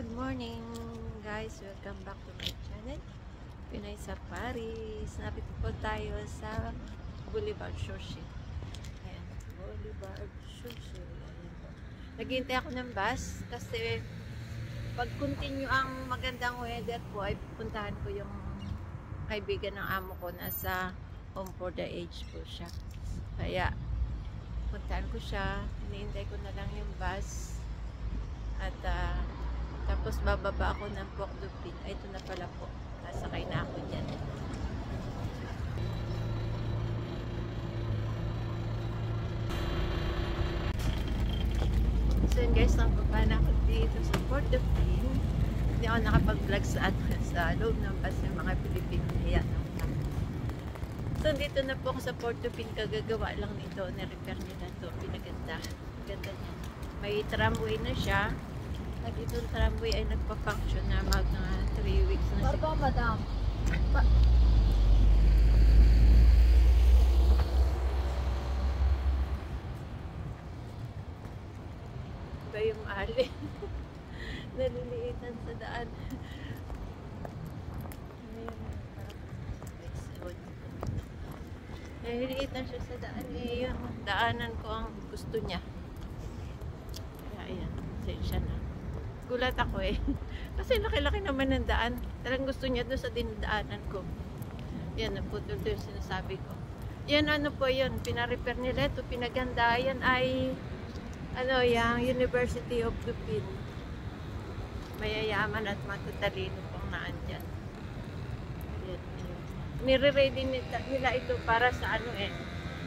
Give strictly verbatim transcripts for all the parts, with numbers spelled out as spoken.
Good morning guys, welcome back to my channel Pinay Safaris. Napito po tayo sa Boulevard Sushi. Ayan, Boulevard Sushi. Ayan po. Naghihintay ako ng bus kasi pag continue ang magandang weather po ay pupuntahan ko yung kaibigan ng amo ko. Nasa Home for the Aged po siya, kaya puntahan ko siya. Hinihintay ko na lang yung bus at uh, tapos bababa ako ng Pork du Pin. Ay, ito na pala po. Nasakay na ako dyan. So yun guys, nababa na ako dito sa Pork du Pin. Hindi ako nakapag-vlog sa, sa loob ng bus ng mga Pilipino. Ayan. So dito na po ako sa Pork du Pin. Kagagawa lang nito. Na-repair nila ito. Pinaganda. Ganda niya. May tramway na siya. At itong tramway ay nagpa-function na mag na three weeks na siya. Barba, madam. Pa ba yung ali? Naliliitan sa daan. Naliliitan siya sa daan. Eh, yung daanan ko ang gusto niya. Kaya ayan, sensya na. Gulat ako eh. Kasi laki-laki naman ng daan. Talagang gusto niya doon sa dinadaanan ko. Yan, naputol doon yung sinasabi ko. Yan, ano po yun. Pinarepair nila ito. Pinaganda. Yan ay ano, yung University of the Philippines. Mayayaman at matutalino pang naan dyan. Yan, yan. Nire-ready nila ito para sa ano eh.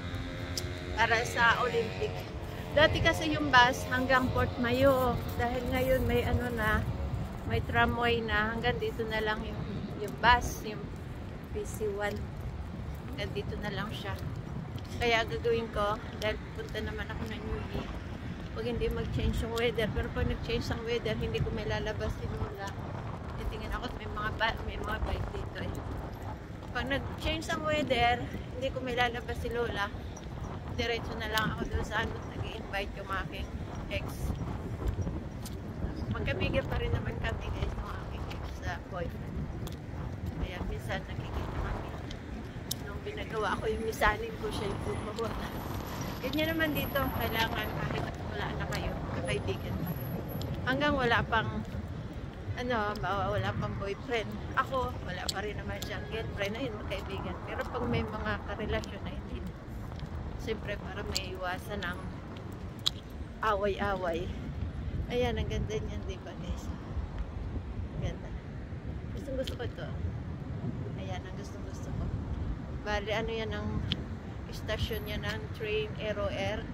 Para sa Olympic. Dati kasi yung bus hanggang Port Mayo, dahil ngayon may ano na, may tramway na, hanggang dito na lang yung, yung bus, yung P C one. Hanggang dito na lang siya. Kaya gagawin ko, dahil punta naman ako ng New Year, pag hindi mag-change yung weather, pero pag nag-change ang weather, hindi ko may lalabas si Lola. Titingin ako, may mga, may mga bike dito eh. Pag nag-change ang weather, hindi ko may lalabas si Lola, diretso na lang ako doon sa ano, nag-i-invite yung aking ex. Magkabigyan pa rin naman kami guys ng aking ex sa boyfriend. Kaya minsan nakikita kami. Nung binagawa ko yung misanin ko, siya yung gumawa. Ganyan naman dito, kailangan kahit wala na kayo, kakaibigan pa. Hanggang wala pang ano, wala pang boyfriend. Ako, wala pa rin naman siyang girlfriend. Ayun, magkaibigan. Pero pag may mga karelasyon na hindi, siyempre para may iwasan ng away-away. Ayan, ang ganda niyan, diba guys? Ganda. Gustong gusto ko ito. Ayan, ang gustong gusto ko. Bali, ano yan ang station niya ng train Aero Air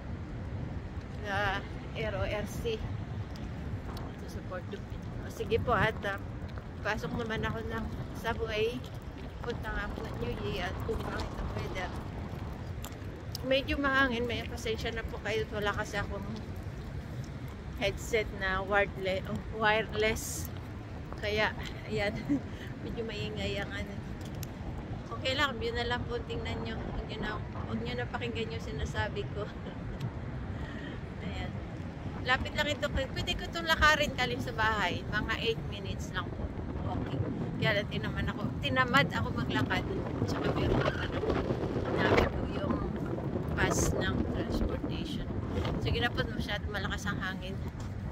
na Aero Air C. Ito sa Pork du Pin. O, sige po at uh, pasok naman ako ng subway. Punta nga po New Year at kung bakit ang weather. Medyo mahangin, may pasensya na po kayo. Wala kasi akong headset na wireless, wireless. Kaya, ayan, medyo maingay ang ano. Okay lang, yun na lang po, tingnan nyo. Huwag nyo na, huwag nyo na pakinggan yung sinasabi ko. Ayan. Lapit lang ito. Pwede ko itong lakarin kaling sa bahay. Mga eight minutes lang po. Okay. Kaya tinaman ako, tinamad ako maglakad. Tsaka meron naman ako. Nabi po yung pass ng transportation. Sige na po, masyado malakas ang hangin.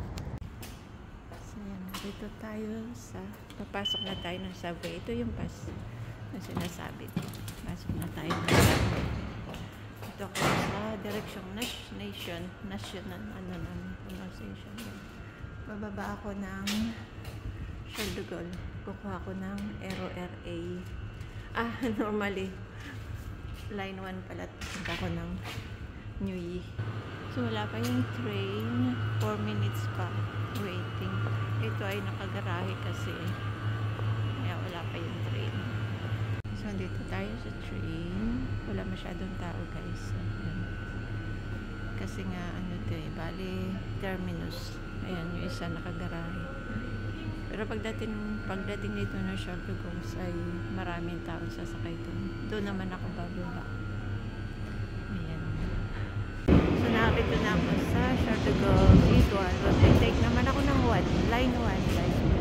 So yan, dito tayo sa, papasok na tayo ng subway. Ito yung pass na sinasabi ko. Pasok na tayo ng subway. Ito ako sa direksyong nation, national, ano ng pronunciation. Bababa ako ng Charles de Gaulle. Kukuha ko ng Aero R A. Ah, normally line one pala. Punta ko ng New Year. So wala pa yung train. four minutes pa waiting. Ito ay nakagarahe kasi kaya wala pa yung train. So dito tayo sa train. Wala masyadong tao guys. So, kasi nga ano ito eh, bali terminus. Ayan yung isa nakagarahe. Pero pagdating, pagdating dito na Charles de Gaulle ay maraming tao sasakay doon. Doon naman ako bababa. Ayan. So nakakita na ako sa Charles de Gaulle. Dito, I take naman ako ng one, line one guys.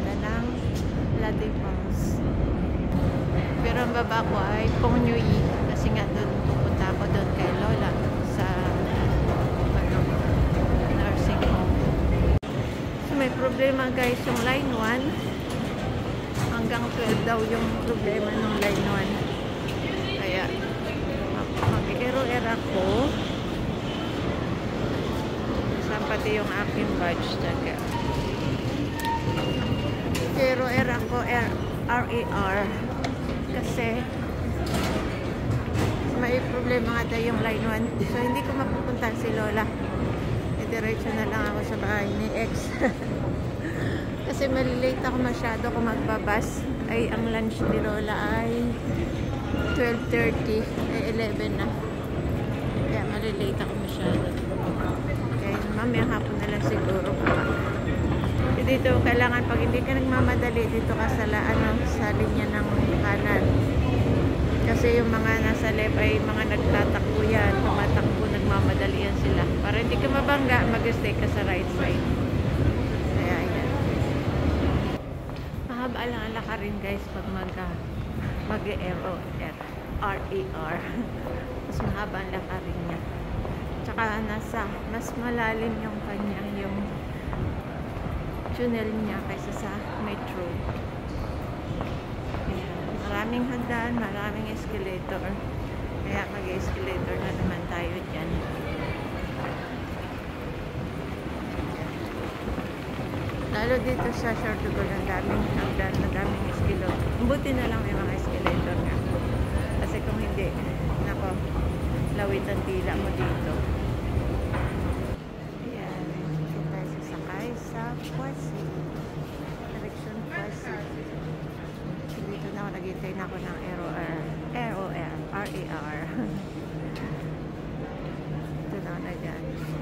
baba ko ay Pongnyui kasi nga doon pupunta ako doon kay Lola sa ano, nursing home. So may problema guys yung line one. Hanggang twelve daw yung problema ng line one. Kaya mag-ero-er ako. Saan pati yung aking badge taga. Ero-er ako R E R kasi may problema nga tayo yung line one. So hindi ko mapupuntahan si Lola. Diretso na lang ako sa bahay ni X. Kasi malilate ako masyado kung magbabas. Ay, ang lunch ni Lola ay twelve thirty. Ay, eleven na. Kaya malilate ako masyado. Kaya mamaya hapon na lang siguro. Dito, kailangan pag hindi ka nagmamadali, dito ka sa, ano, sa linya ng kanan. Kasi yung mga nasa left ay mga nagtatakbo yan. Tumatakbo, nagmamadali yan sila. Para hindi ka mabangga, mag-stay ka sa right side. Kaya yan. Mahaba lang ang lakarin guys pag mag mag-R E R. Mas mahaba ang lakarin niya. Tsaka nasa, mas malalim yung kanyang yung tunnel niya kaysa sa metro. Ayan. Maraming hagdan, maraming escalator. Kaya mag-escalator na naman tayo dyan. Lalo dito sa Shortugol, ang daming hagdan, ang daming escalator. Buti na lang may mga escalator nga. Kasi kung hindi, nako, lawit ang dila mo dito. Ayan, dito tayo sasakay sa Puasi. Direction Puasi. Dito na ako, naghintay na ako ng R O R. R O R. R E R. Ito na ako na dyan.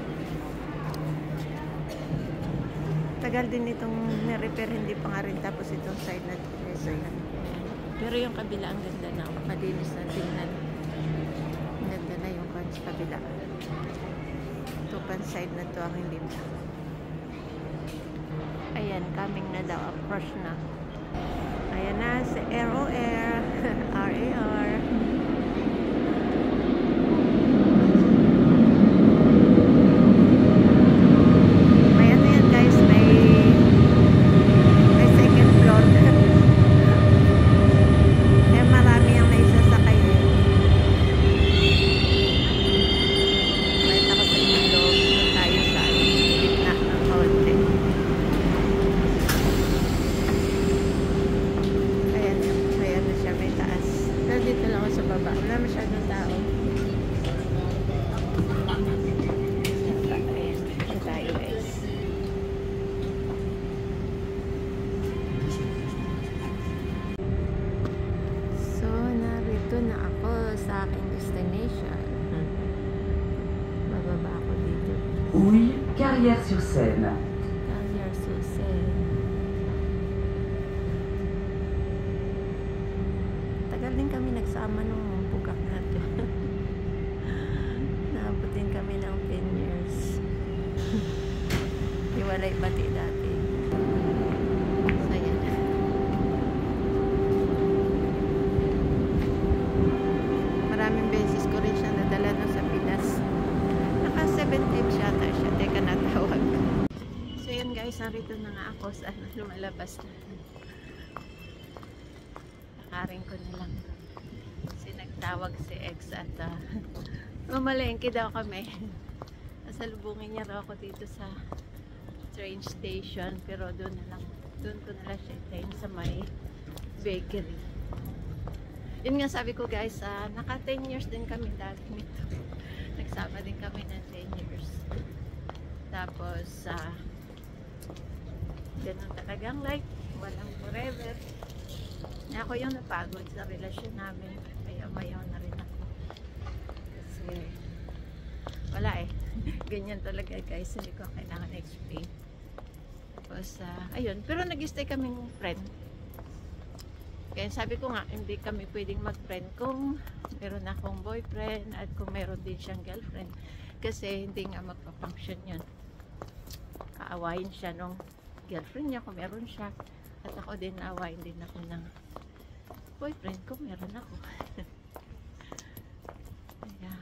Tagal din itong nirepair, hindi pa nga rin tapos itong side na dito. So, yan. Pero yung kabila ang ganda na. Malinis na tingnan. Ang ganda na yung kan sa kabila. Ito pan side na to ang hindi pa. Ayan, coming na daw. Approach na. Ayan na si R O R. R E R. May ano yan guys, may may second floor. Eh marami ang naisasakay eh. Kahit ako sa ilog, tayo sa gitna ng konti. Ayan, may ano siya, may taas. Pero dito lang ako sa baba. Wala masyadong tao. Ayan, ito tayo guys. So, narito na ako sa aking destination. Bababa ako dito. Oui, Carrière-sur-Seine. Carrière-sur-Seine. Tagal din kami nagsama nung bugak na to. Naabutin kami ng ten years. Iwalay bati dati. So, yan. Maraming beses ko rin siya nadala no sa Pinas. Naka seven times yata siya. Teka, natawag. So yan guys, narito na nga ako sa lumalabas na. Nakaring ko na lang. Kasi nagtawag si X at uh, mamalengke daw kami. Nasalubungin niya raw ako dito sa train station. Pero doon na lang. Doon ko na lang siya itayin sa may bakery. Yun nga sabi ko guys, uh, naka ten years din kami dati nito. Nagsama din kami ng ten years. Tapos, uh, ganun talagang life. Walang forever. Na ako yung napagod sa relasyon namin. Kaya mayaw na rin ako. Kasi, wala eh. Ganyan talaga guys. Hindi ko kailangan explain. Tapos, uh, ayun. Pero nag-stay kaming friend. Kaya sabi ko nga, hindi kami pwedeng mag-friend kung meron akong boyfriend at kung meron din siyang girlfriend. Kasi hindi nga magpa-function yun. Aawayin siya nung girlfriend niya kung meron siya. At ako din, aawayin din ako ng Boyfriend ko, meron ako. Ayan.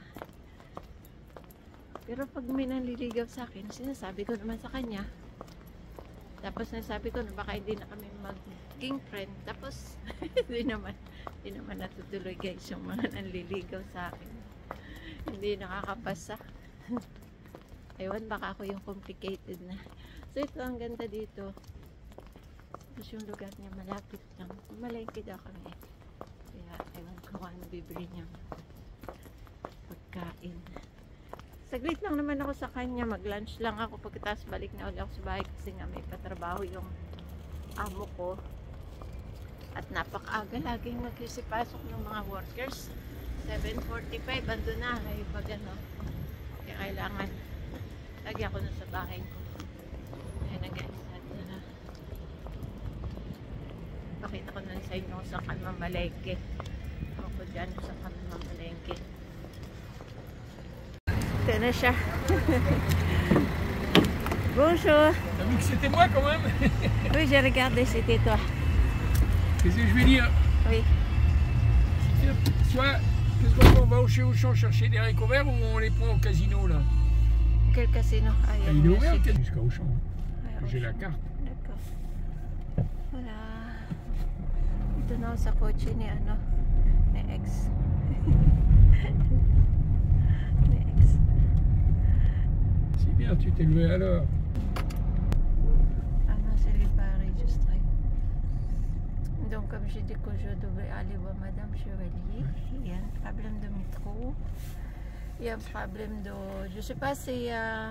Pero pag may nanliligaw sa akin, sinasabi ko naman sa kanya. Tapos nasabi ko na baka hindi na kami maging friend. Tapos, hindi naman, hindi naman natutuloy guys yung mga nanliligaw sa akin. Hindi nakakapasa. Ewan, baka ako yung complicated na. So, ito ang ganda dito. Tapos yung lugar niya malapit lang. Malengke daw kami. Kaya, ewan ko kung ano bibili niya. Pagkain. Saglit lang naman ako sa kanya, mag-lunch lang ako pagkatapos balik na ulit ako sa bahay kasi nga may patrabaho yung amo ko at napakaaga laging magsisipasok ng mga workers. Seven forty-five ando na ay pag ano, kaya kailangan lagi ako na sa bahay ko. Ayan na guys, at uh, pakita ko na sa inyo sa Mamalengke. Ako dyan sa Mamalengke. Ito na siya. Bonjour. T'as vu que c'était moi quand même? Oui, j'ai regardé, c'était toi. Qu'est-ce que je vais dire? Oui. Soit, qu'est-ce qu'on fait? On va au chez Auchan chercher des haricots verts ou on les prend au casino là? Quel casino? Ah, Ah, il est ouvert jusqu'à Auchan. J'ai la carte. D'accord. Wala. Ito na ako sa kotse ni ano, ni ex. Ni ex. C'est bien, tu t'es levé à l'heure. Ah non, c'est les paris, juste right. Donc, comme j'ai dit que je devais aller voir Madame Chevalier, il y a un problème de métro. Il y a un problème de... Je sais pas, c'est... Euh,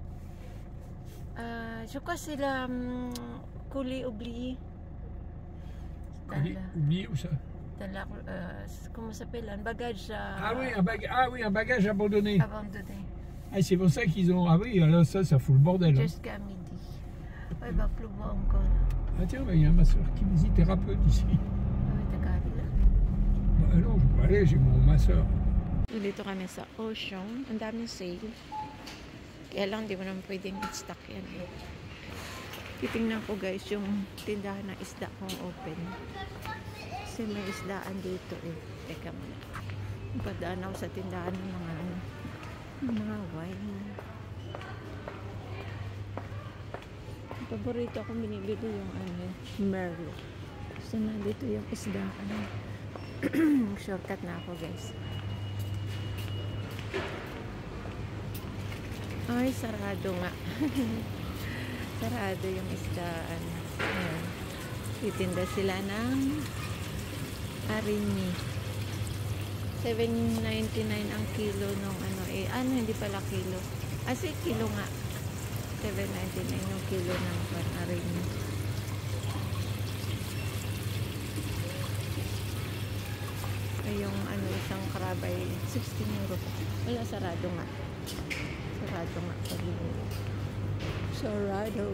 euh, je crois que c'est la hum, colis oublié. Dans Allez, la- oubliez où ça? dans la, euh, comment ça s'appelle, un bagage euh, Ah oui, un bagage, ah oui, un bagage abandonné. abandonné Ah, c'est pour ça qu'ils ont. Ah oui, alors ça, ça fout le bordel. Hein. jusqu'à midi. Oh, il va pleuvoir encore. Ah tiens, il y a ma soeur qui me dit thérapeute ici. Ah, oui, tagal lang. Bah non, je peux aller, j'ai mon ma soeur. Dito kami sa Ocean. Ang daming sale. Kaya lang, di mo naman pwedeng i-stock yan eh. Titingnan ko guys yung tindahan ng isda kung open. Kasi may isdaan dito eh. Teka muna. Padaan ako sa tindahan ng mga ano, ng mga wine. Ang paborito ko binibili yung ano, Merlot. So nandito yung isdaan. Shortcut na ako guys. Ay, sarado nga. Sarado yung isdaan. Ayan. Titinda sila ng arini. seven ninety-nine ang kilo nung ano eh. Ano, hindi pala kilo. Asi, kilo nga. seven ninety-nine yung kilo ng arini. Ay, yung ano, isang karabay, sixteen euro. Wala, sarado nga. Sarado nga. Sarado.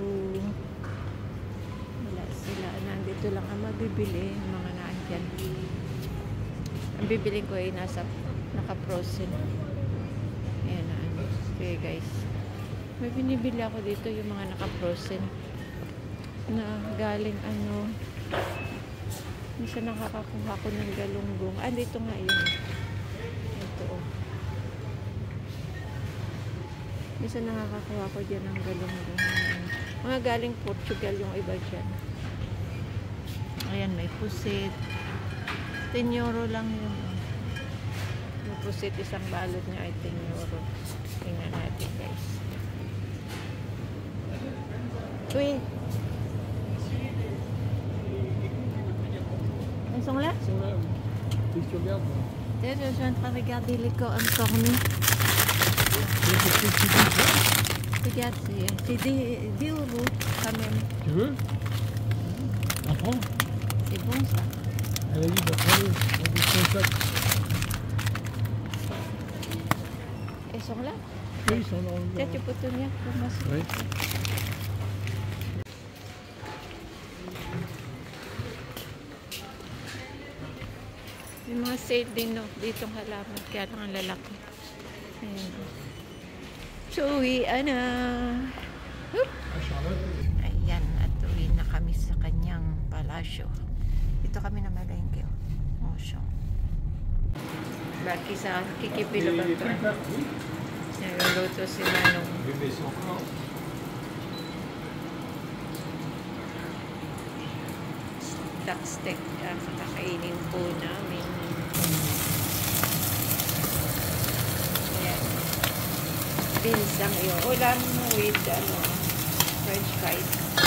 Wala sila. Nandito lang ang mabibili. Mga naandyan. Ang bibiling ko ay nasa naka-frozen. Ayan na. Okay guys. May binibili ako dito yung mga naka-frozen. Na galing ano. Minsan nakakakuha ko ng galunggong. Ah, dito nga yun. Ito oh. Minsan nakakakuha ko dyan ng galunggong. Mga galing Portugal yung iba dyan. Ayan, may pusit. ten euro lang yun. Yung pusit, isang balot niya ay ten euro. Tingnan natin guys. Uy! Ils sont là? Ils sont là, oui. Qu'est-ce que tu regardes? Je suis en train de regarder les cornes cornues. Regarde, c'est dix euros quand même. Tu veux? On prend? C'est bon ça. Allez, vas-y, bah, prends-le. On vous prend ça. Ils sont là? Oui, ils sont dans le. Tiens, tu peux tenir pour moi. Oui. May mga sale din no, dito ang halaman. Kaya lang ang lalaki. Ayan. So, uwian na. Hup! Ah, Charlotte. Ayan, at uwi na kami sa kanyang palasyo. Dito kami na malengke. Oh. promotion. Baki sa kikipila ba ito? Nagluluto si Manong. Duck steak ang kakainin po namin. Ayan. Beans ang iyo. Ulam with ano, french fries.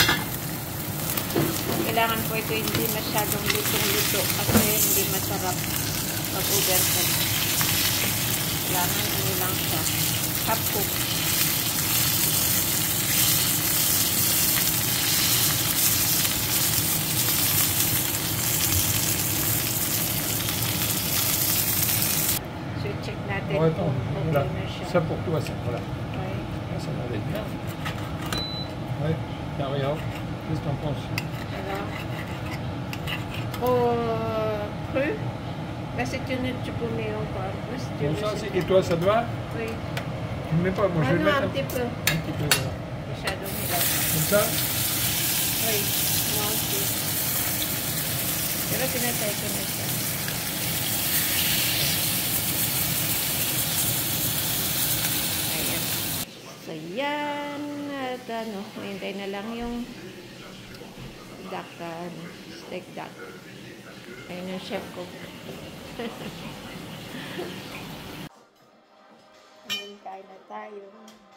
Kailangan po ito hindi masyadong lutong-luto kasi hindi masarap pag-overcook. Kailangan ano lang siya. Half cook. So check natin Ouais, kung attends, okay voilà. na siya. Ça pour toi, ça, voilà. Okay. Là, ça va être bien. Ouais, tiens, regarde. Qu'est-ce que t'en penses? Alors, au cru, là c'est une tu peux mettre encore. Là, si tu Bon, veux, ça, c'est- c'est... Et toi, ça te va? Oui. Tu ne mets pas, moi, Ah je vais non, le mettre un petit peu. un petit peu, voilà. Masyadong hilaw. Comme ça? Oui. No, okay. Pero tinatay ko na siya. Ayan. So, yan. At ano, hintay na lang yung duck, ano, steak duck. Ayun yung chef ko. Kain na tayo.